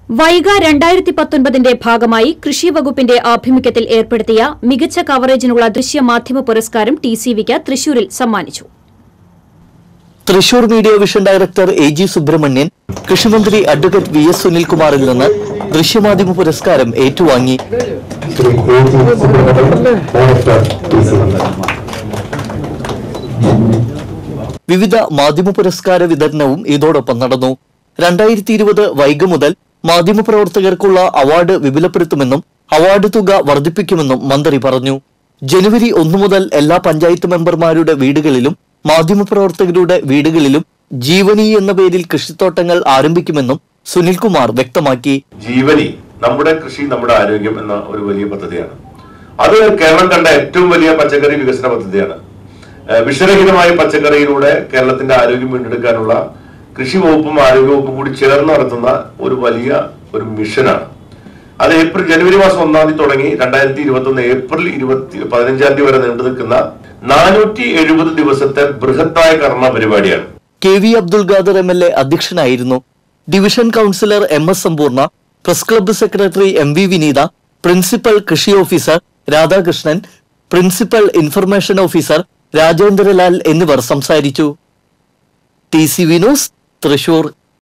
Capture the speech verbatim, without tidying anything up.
വൈഗ രണ്ടായിരത്തി പത്തൊൻപതിന്റെ ഭാഗമായി കൃഷി വകുപ്പിന്റെ ആഭിമുഖ്യത്തിൽ ഏർപ്പെടുത്തിയ മികച്ച കവറേജിനുള്ള ദൃശ്യമാധ്യമ പുരസ്കാരം ടി സി വിക്ക് തൃശൂരിൽ സമ്മാനിച്ചു. Thrissur media vision director A G Subrahmanyan കൃഷിമന്ത്രി അഡ്വക്കേറ്റ് വി എസ് സുനിൽകുമാറിൽ നിന്ന് ദൃശ്യമാധ്യമ പുരസ്കാരം ഏറ്റുവാങ്ങി. വിവിധ മാധ്യമ പുരസ്കാര വിതരണവും ഇതോടൊപ്പം നടന്നു. രണ്ടായിരത്തി ഇരുപത് വൈഗ മുതൽ മാധ്യമപ്രവർത്തകർക്കുള്ള അവാർഡ് വിപുലപ്പെടുത്തുമെന്നും അവാർഡ് തുക വർദ്ധിപ്പിക്കുമെന്നും മന്ത്രി പറഞ്ഞു. ജനുവരി ഒന്നു മുതൽ എല്ലാ പഞ്ചായത്ത് മെമ്പർമാരുടെ വീടുകളിലും മാധ്യമപ്രവർത്തകരുടെ വീടുകളിലും ജീവനി എന്ന പേരിൽ കൃഷിത്തോട്ടങ്ങൾ ആരംഭിക്കുമെന്നും സുനിൽകുമാർ വ്യക്തമാക്കി. ജീവനി നമ്മുടെ കൃഷി നമ്മുടെ ആരോഗ്യം എന്ന ഒരു വലിയ പദ്ധതിയാണ്. അത് കേരളം കണ്ട ഏറ്റവും വലിയ പച്ചക്കറി വികസന പദ്ധതിയാണ്. വിഷരഹിതമായ പച്ചക്കറിയിലൂടെ കേരളത്തിന്റെ ആരോഗ്യം വീണ്ടെടുക്കാനുള്ള കൃഷി വകുപ്പും ആരോഗ്യ വകുപ്പും കൂടി ചേർന്ന് നടത്തുന്ന ഒരു വലിയ ഒരു മിഷനാണ്. അത് ഏപ്രിൽ ജനുവരി മാസം ഒന്നാം തീയതി തുടങ്ങി രണ്ടായിരത്തി ഇരുപത്തി ഒന്ന് ഏപ്രിൽ ഇരുപത്തി പതിനഞ്ചാം തീയതി വരെ നീണ്ടു നിൽക്കുന്ന നാനൂറ്റി എഴുപത് ദിവസത്തെ ബൃഹത്തായ കർമ്മ പരിപാടിയാണ്. K V Abdul Khader M L A അധ്യക്ഷനായിരുന്നു. Division councillor M S Sampoorna, press club secretary M V Vineetha, principal കൃഷി officer Radhakrishnan, principal information officer Rajendralal എന്നിവർ സംസാരിച്ചു. T C V news, Thrissur.